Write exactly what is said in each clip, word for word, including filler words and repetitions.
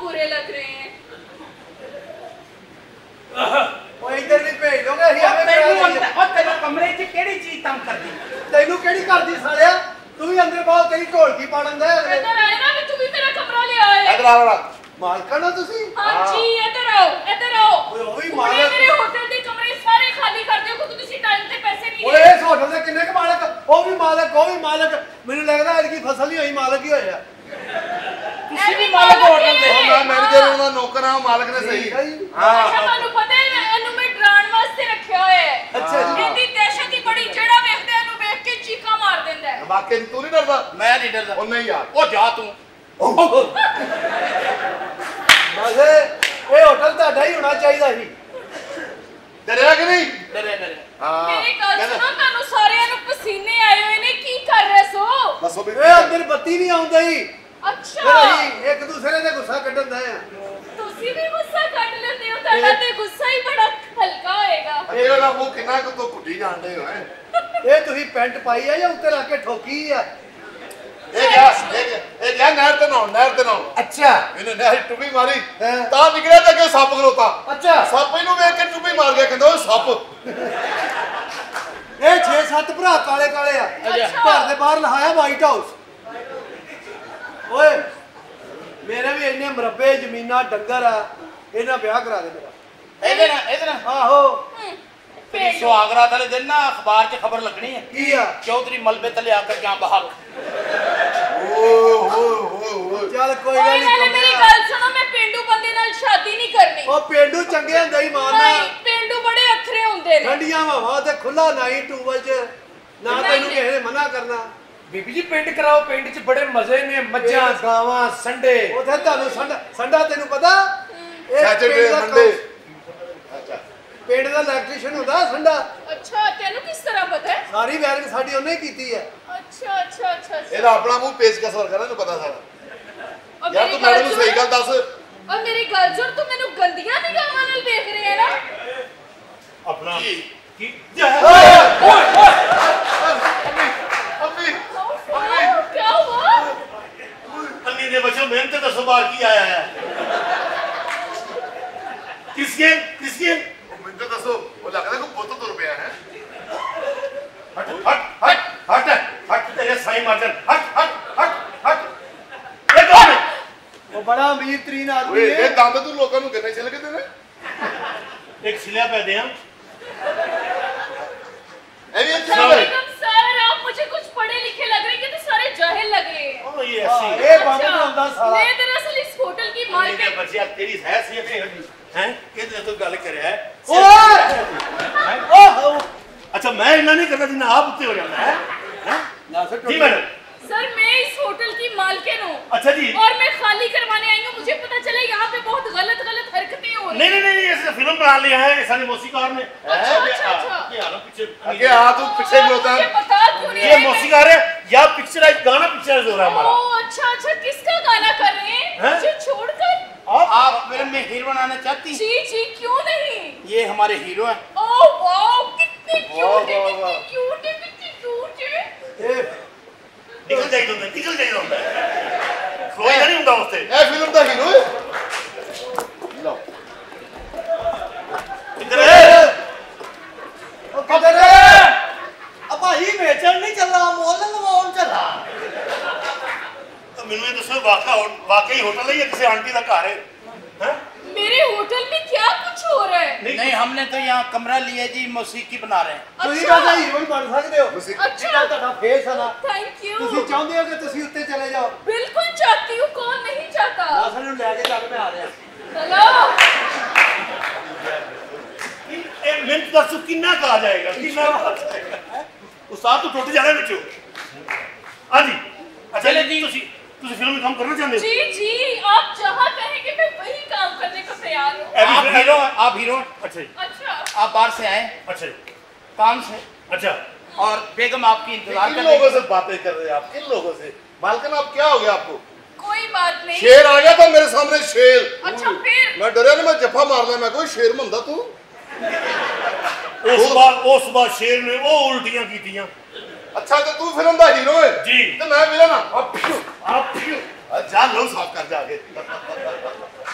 बुरे लग रहे हैं। ਉਹ ਇੱਧਰ ਨਹੀਂ ਭੇਜ ਦੋਗੇ ਅਸੀਂ ਐਵੇਂ ਤੈਨੂੰ ਉਹ ਤੇਰੇ ਕਮਰੇ 'ਚ ਕਿਹੜੀ ਚੀਜ਼ ਤੰਗ ਕਰਦੀ ਤੈਨੂੰ ਕਿਹੜੀ ਕਰਦੀ ਸਾਲਿਆ ਤੂੰ ਵੀ ਅੰਦਰ ਬਾਹਰ ਤੇਰੀ ਢੋਲਕੀ ਪਾੜਨ ਦਾ ਇੱਧਰ ਆਏ ਨਾ ਵੀ ਤੂੰ ਵੀ ਮੇਰਾ ਕਮਰਾ ਲਿਆ ਹੈ। ਇੱਧਰ ਆ ਮਾਲਕਾ ਨਾ ਤੁਸੀਂ हाँ जी इधर आओ इधर आओ। ਓਏ ਉਹ ਵੀ पूरे ਮਾਲਕ मेरे होटल के कमरे सारे खाली कर दियो क्योंकि तुसी टाइम ते पैसे नहीं ਓਏ दे। ਇਸ ਹੋਟਲ ਦੇ ਕਿੰਨੇ ਕ ਮਾਲਕ ਉਹ ਵੀ ਮਾਲਕ ਉਹ ਵੀ ਮਾਲਕ ਮੈਨੂੰ ਲੱਗਦਾ ਇਹਦੀ ਫਸਲ ਨਹੀਂ ਹੋਈ ਮਾਲਕ ਹੀ ਹੋਇਆ ਤੁਸੀਂ ਵੀ ਮਾਲਕ ਹੋਟਲ ਦੇ ਉਹ ਮੈਂ ਮੈਨੇਜਰ ਉਹਨਾਂ ਨੌਕਰ ਆ ਮਾਲਕ ਨੇ ਸਹੀ अच्छा ਤੁਹਾਨੂੰ ਪਤਾ ਹੈ ਇਹਨੂੰ ਮੈਂ ਡਰਾਉਣ ਵਾਸਤੇ ਰੱਖਿਆ ਹੋਇਆ ਹੈ। ਅੱਛਾ ਜੀ ਇਹਦੀ ਦਹਿਸ਼ਤ ਹੀ ਬੜੀ ਜਿਹੜਾ ਵੇਖਦਾ ਇਹਨੂੰ ਵੇਖ ਕੇ ਚੀਕਾਂ ਮਾਰ ਦਿੰਦਾ ਹੈ। ਵਾਕਈ ਤੂੰ ਨਹੀਂ ਡਰਦਾ ਮੈਂ ਨਹੀਂ ਡਰਦਾ ਉਹ ਨਹੀਂ ਯਾਰ ਉਹ ਜਾ ਤੂੰ ਬਸ ਇਹ ਹੋਟਲ ਤੁਹਾਡਾ ਹੀ ਹੋਣਾ ਚਾਹੀਦਾ ਸੀ ਡਰਿਆ ਕਿ ਨਹੀਂ ਡਰੇ ਡਰੇ ਹਾਂ ਮੇਰੀ ਗੱਲ ਸੁਣੋ ਤੁਹਾਨੂੰ ਸਾਰਿਆਂ ਨੂੰ ਪਸੀਨੇ ਆਏ ਹੋਏ ਨੇ ਕੀ ਕਰ ਰਹੇ ਸੋ? ਦੱਸੋ ਵੀ ਇਹ ਅੰਦਰ ਬੱਤੀ ਨਹੀਂ ਆਉਂਦੀ ਫਿਰ ਅੱਛਾ ਅਸੀਂ ਇੱਕ ਦੂਸਰੇ ਦੇ ਗੁੱਸਾ ਕੱਢਣ ਦਾ ਆ ਤੁਸੀਂ ਵੀ ਗੁੱਸਾ ਕੱਢ ਲੈਂਦੇ ਹੋ ਤੁਹਾਡਾ ਤੇ ਗੁੱਸਾ ਹੀ ਬੜਾ ਹਲਕਾ ਹੋਏਗਾ। ਇਹ ਵਾਲਾ ਮੂੰਹ ਕਿੰਨਾ ਕੁ ਤੋਂ ਕੁੱਟੀ ਜਾਂਦੇ ਹੋ ਇਹ ਤੁਸੀਂ ਪੈਂਟ ਪਾਈ ਆ ਜਾਂ ਉੱਤੇ ਲਾ ਕੇ ਠੋਕੀ ਆ ਇਹ ਗਿਆ ਇਹ ਇਹ ਗਿਆ ਨਹਿਰ ਤੇ ਨਹਾਉਣ ਨਹਿਰ ਤੇ ਨਹਾਉਣ ਅੱਛਾ ਇਹਨੇ ਨਹਿਰ ਟੁੱਬੀ ਮਾਰੀ ਹਾਂ। ਤਾਂ ਨਿਕਲਿਆ ਤਾਂ ਕਿ ਸੱਪ ਖਲੋਤਾ ਅੱਛਾ ਸੱਪ ਇਹਨੂੰ ਵੇਖ ਕੇ ਟੁੱਬੀ ਮਾਰ ਗਿਆ ਕਹਿੰਦਾ ਉਹ ਸੱਪ ਇਹ ਛੇ ਸੱਤ ਭਰਾ ਕਾਲੇ ਕਾਲੇ ਆ ਅੱਛਾ। ਘਰ ਦੇ ਬਾਹਰ ਲਹਾਇਆ ਵਾਈਟ ਹਾਊਸ ਓਏ ਮੇਰੇ ਵੀ ਇੰਨੇ ਮਰੱਬੇ ਜ਼ਮੀਨਾਂ ਡੰਗਰ ਆ ਇਹਨਾਂ ਵਿਆਹ ਕਰਾ ਦੇ ਮੇਰਾ ਇਹਦੇ ਨਾਲ ਇਹਦੇ ਨਾਲ ਆਹੋ ਤੇਰੀ ਸੁਹਾਗਰਾਤ ਵਾਲੇ ਦਿਨ ਨਾ ਅਖਬਾਰ 'ਚ ਖਬਰ ਲੱਗਣੀ ਹੈ ਕੀ ਆ ਚੌਧਰੀ ਮਲਬੇ ਤਲੇ ਆ ਕਰ ਜਾਂ ਬਾਹਰ ਓ ਹੋ ਹੋ ਹੋ ਚੱਲ ਕੋਈ ਓਏ ਗੱਲ ਨਾਲੇ ਨਹੀਂ ਮੇਰੀ ਗੱਲ ਸੁਣੋ ਮੈਂ ਪਿੰਡੂ ਬੰਦੇ ਨਾਲ ਸ਼ਾਦੀ ਨਹੀਂ ਕਰਨੀ। ਉਹ ਪਿੰਡੂ ਚੰਗੇ ਹੁੰਦੇ ਹੀ ਮਾਰਨਾ ਨਹੀਂ ਪਿੰਡੂ ਬੜੇ ਅਥਰੇ ਹੁੰਦੇ ਨੇ। ਠੰਡੀਆਂ ਹਵਾਵਾਂ ਤੇ ਖੁੱਲਾ ਨਾਈ ਟੂਬਲ ਚ ਨਾ ਤੈਨੂੰ ਕਿਸੇ ਨੇ ਮਨਾ ਕਰਨਾ ਬੀਬੀ ਜੀ ਪਿੰਡ ਕਰਾਓ ਪਿੰਡ 'ਚ ਬੜੇ ਮਜ਼ੇ ਨੇ ਮੱਝਾਂ ਗਾਵਾਂ ਸੰਡੇ ਉਥੇ ਤੁਹਾਨੂੰ ਸੰਡਾ ਸੰਡਾ ਤੈਨੂੰ ਪਤਾ ਇਹ ਸੈਚਰਡੇ ਪਿੰਡ ਦਾ ਸੰਡੇ ਅੱਛਾ ਪਿੰਡ ਦਾ ਇਲੈਕਟ੍ਰੀਸ਼ੀਅਨ ਹੁੰਦਾ ਸੰਡਾ ਅੱਛਾ ਤੈਨੂੰ ਕਿਸ ਤਰ੍ਹਾਂ ਪਤਾ ਹੈ? ਸਾਰੀ ਵਾਇਰਿੰਗ ਸਾਡੀ ਉਹਨੇ ਹੀ ਕੀਤੀ ਹੈ ਅੱਛਾ ਅੱਛਾ ਅੱਛਾ ਅੱਛਾ। ਇਹਦਾ ਆਪਣਾ ਮੂੰਹ ਪੇਚਕਸ ਵਰਗਾ ਨਾ ਇਹਨੂੰ ਪਤਾ ਸਾਰਾ ਔਰ ਯਾਰ ਮੇਰੀ ਤੂੰ ਮੈਡਮ ਨੂੰ ਸੁਣ- ਸਹੀ ਗੱਲ ਦੱਸ ਔਰ ਮੇਰੀ ਗੱਲ ਸੁਣ ਤੂੰ ਮੈਨੂੰ ਗੰਦੀਆਂ ਨਿਗਾਹਾਂ ਨਾਲ ਵੇਖ ਰਿਹਾ ਹੈ ਨਾ। ਆਪਣਾ ਕੀ ਅੰਮੀ ओह, क्या हुआ? अन्नी ने बच्चों मेहनत तो सुबार की आया है किसके किसके ਮੈਨੂੰ ਤਾਂ ਦੱਸੋ ਉਹ ਲੱਗਦਾ ਕੋਈ ਬੁੱਤ ਤੁਰ ਪਿਆ ਹੈ हट हट हट हट हट तेरे साई मार्जन हट हट हट हट ये कौन है ਉਹ ਬੜਾ ਅਮੀਰ ਤਰੀਨ ਆਦਮੀ ਓਏ ਹੈ ਇਹ ਦੰਦ ਤੂੰ ਲੋਕਾਂ ਨੂੰ ਕਿੰਨੇ ਛਿਲਕਦੇ ਨੇ एक सिलिया पे दे हम ਇਹ ਵੀ ਇੱਥੇ अस्सलाम ਆਵੇ वालेकुम सर आप मुझे कुछ पढ़े लिखे लग रहे हैं कि तो सारे जाहिल लग रहे हैं। ओ ये ਹਾਂ, ऐसी ਇਹ ਬੰਬ ਬਣਾਉਂਦਾ ਸਾਲਾ मैं दरअसल इस होटल की अन्नी मालकिन ने बच्चिया तेरी हैसियत है हैं कितने तो गल करे है ਓਏ ਓਹ अच्छा मैं इतना नहीं करता जिन्ना आप उत्ते हो जाता है हैं जी मैडम सर मैं इस होटल की मालकिन हूँ अच्छा जी और मैं खाली करवाने आई हूँ। मुझे पता चला यहाँ पे बहुत गलत गलत हरकतें हो रही नहीं नहीं नहीं ऐसे फिल्म बना लिया है ऐसा नहीं मौसीकार ने अच्छा, अच्छा, अच्छा। ये आ रहा पीछे ਅੱਗੇ ਆ ਤੂੰ ਪਿੱਛੇ ਖਲੋਤਾ मुझे पता क्यों नहीं ये है? मौसीकार है या पिक्चराइज गाना पिक्चराइज हो रहा है हमारा ओह अच्छा अच्छा किसका गाना कर रहे हैं? हैं? मुझे छोड़कर आप आप फिल्म में हीरो बनाना चाहती जी जी क्यों नहीं? ये हमारे हीरो है ओह वाओ कितने क्यूट है वाह, वाह। कितने क्यूट है कितने क्यूट है। ਇਹ निकल जाए तुमने निकल जाए तुमने कोई नहीं होता उससे ਇਹ ਫਿਲਮ ਦਾ ਹੀਰੋ ਹੈ ਲਓ इधर है ਉਹ ਕਿਧਰ ਹੈ ਆ ਭਾਈ ਵੇਚਣ ਨਹੀਂ ਚੱਲਾ ਮੁੱਲ ਲਵਾਉਣ ਚੱਲਾ तो मैंने तो वाकई वाकई होटल है या किसी आंटी का घर है हैं मेरे होटल में क्या कुछ हो रहा है? नहीं हमने तो यहाँ कमरा लिया जी मौसीकी बना रहे हैं ਤੁਸੀਂ अच्छा ਕਹਿੰਦਾ ਹੀਰੋ ਹੀ ਬਣ ਸਕਦੇ ਹੋ ਮੂਸੀਕ ਜਿਹੜਾ ਤੁਹਾਡਾ ਫੇਸ ਹੈ ਨਾ थैंक यू ਤੁਸੀਂ ਚਾਹੁੰਦੇ ਹੋ ਕਿ ਤੁਸੀਂ ਉੱਤੇ ਚਲੇ ਜਾਓ बिल्कुल चाहती हूँ कौन नहीं चाहता। ਅਸਲ ਨੂੰ ਲੈ ਕੇ ਚੱਲ ਮੈਂ ਆ ਰਿਹਾ चलो ये मिनट दस कितना कहा जाएगा कितना कहा जाएगा उस्ताद तो टूट जाना बिचो हाँ जी अच्छा चले जी तुसी तुसी फिल्म में काम करना चाहते हो जी जी आप जहाँ कहेंगे मैं वही काम करने को तैयार हूँ। अभी आप फिर- हीरो हैं आप हीरो हैं अच्छा जी अच्छा आप बाहर से आए अच्छा जी काम से अच्छा और बेगम आपकी इंतजार किन कर रही लोगों है से बातें कर रहे हैं आप किन लोगों से मालकिन आप क्या हो गया आपको कोई बात नहीं। शेर आ गया था मेरे सामने शेर अच्छा फिर मैं डरिया नहीं मैं जफा मारना मैं कोई शेर मंदा तू उस बार उस बार शेर ने वो उल्टियां की थी अच्छा तो तू फिल्म का हीरो है जी। तो मैं विलन हां आप जा लो साफ कर जाके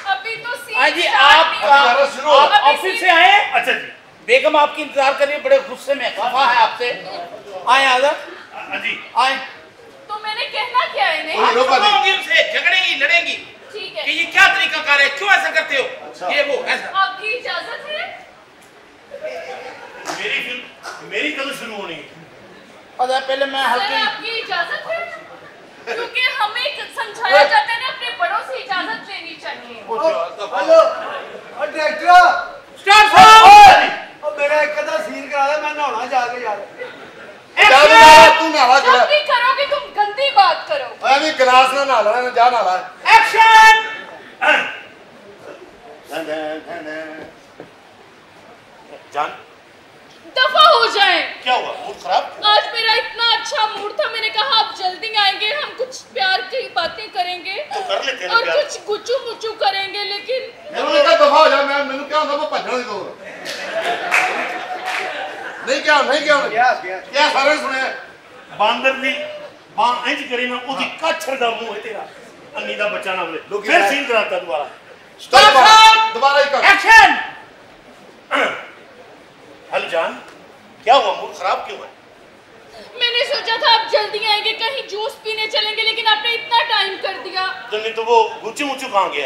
हाँ जी, आप हमारा शुरू हो। आप ऑफिस से आए? अच्छा जी। बेगम आपकी इंतजार कर रही है, बड़े गुस्से में, खफा है आपसे। आए आजा। हाँ जी। आए। तो मैंने कहना क्या है इन्हें? हाँ, रोका नहीं। सुनोगी उनसे, झगड़ेंगी, लड़ेंगी ठीक है। कि ये क्या तरीका कार है, क्यों ऐसा करते हो? अच्छा। ये वो ऐसा। आपकी इजाजत है? मेरी फिल्म मेरी कल शुरू होनी है। अच्छा, पहले मैं सर हल्की आपकी इजाजत है? क्योंकि हमें समझाया जाता है ना, अपने बड़ों से इजाजत लेनी चाहिए। हेलो और डायरेक्टर स्टार्ट साहब। और मेरा एक कदा सीन करा दे, मैं नहाना जाके यार। जा जा तू नहा जब जा। भी करोगे तुम गंदी बात करो। मैं भी गिलास ना नहा ला, जा नहा ला। एक्शन। जान दफा हो जाए। क्या हुआ, मूड खराब? आज मेरा इतना अच्छा मूड था, मैंने कहा आप जल्दी आएंगे, हम कुछ प्यार की बातें करेंगे तो कर लेते हैं ना और प्यार। कुछ गुच्चू मुच्चू करेंगे, लेकिन मैंने कहा दफा हो जा, मैं मैंने क्या होता मैं भजन नहीं दूंगा। नहीं क्या नहीं क्या क्या क्या क्या सारे सुने बांदर दी बां इंज करी ना ओदी काछड़ दा मुंह है तेरा, अन्नी दा बच्चा ना बोले। लोग फिर यार- सीन कराता दोबारा। स्टार्ट साहब। दोबारा ही कर। एक्शन। हेलो जान, क्या हुआ, मूड खराब क्यों है? मैंने सोचा था आप जल्दी आएंगे, कहीं जूस पीने चलेंगे, लेकिन आपने इतना टाइम कर दिया। तो नहीं तो वो गुच्चू मुच्चू कहाँ गया?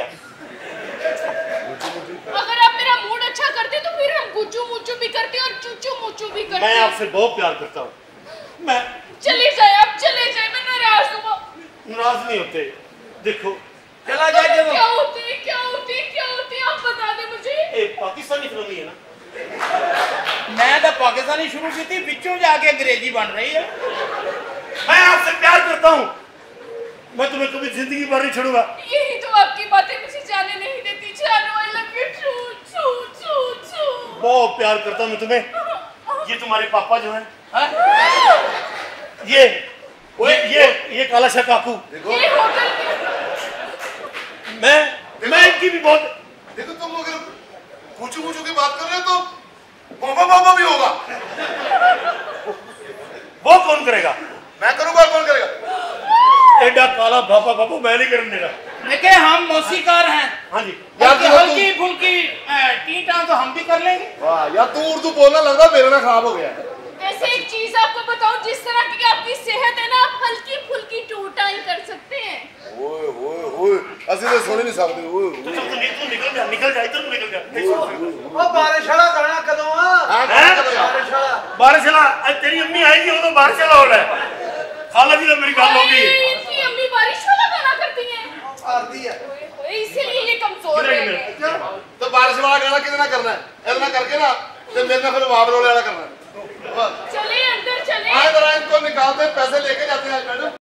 अगर आप मेरा मूड अच्छा करते तो फिर हम गुच्चू मुच्चू भी करते और चूचू मुच्चू भी करते। मैं आपसे बहुत प्यार करता हूँ। मैं चले जाए, आप चले जाए, मैं नाराज हूँ। नाराज नहीं होते। देखो चला जाए क्या होते हैं, क्या होते हैं, क्या होते हैं, आप बता दें मुझे। ए पाकिस्तानी फिल्म ही है ना? मैं तो पाकिस्तानी शुरू की थी, बिच्चों जाके अंग्रेजी बन रही है। मैं आपसे प्यार करता हूँ, मैं तुम्हें कभी जिंदगी भर नहीं छोड़ूंगा। यही तो आपकी बातें मुझे जाने नहीं देती। जानो, आई लव यू, छू छू छू छू। बहुत प्यार करता हूँ मैं तुम्हें। ये तुम्हारे पापा जो हैं, हाँ? ये ये ये ये काला शाह काकू, ये होटल के मैं मैं इनकी भी बहुत। देखो तुम अगर कुछ कुछ की बात कर रहे हो तो बाबा बाबा भी होगा। वो कौन करेगा? मैं करूंगा, कौन करेगा? एडा काला बाबा बाबू मैं नहीं करने देगा। देखे हम मौसीकार हैं। हाँ जी। यार हल्की तू- हल्की फुल्की टी टांग तो हम भी कर लेंगे। वाह यार तू उर्दू बोलना लगता मेरे ना खराब हो गया है। वैसे एक चीज आपको बताऊं, जिस तरह की आपकी सेहत है ना, आप हल्की फुल्की टू टाइम कर सकते हैं। ओए ओए ओए असली तो सुन ही नहीं सकते। ओए तो चल तू निकल निकल जा, निकल जा, इधर निकल जा। नहीं सुन सकता। ओ बारिश वाला गाना कदों आ? हां हैं? करो यार। बारिश वाला बारिश चला, आज तेरी अम्मी आएगी वो तो बारिश चला हो रहा है। खाला जी तो मेरी गाल हो गई है। अरे, इनकी अम्मी बारिश वाला गाना करती हैं। आरती है। ओए होए, इसीलिए ये कमजोर किधर रह है? गए। तो बारिश वाला गाना कितना करना है? इतना करके ना तो मेरे ना फिर वापस वाला करना है। चले अंदर चले। आए जरा इनको निकालते पैसे लेके जाते हैं आज मैडम।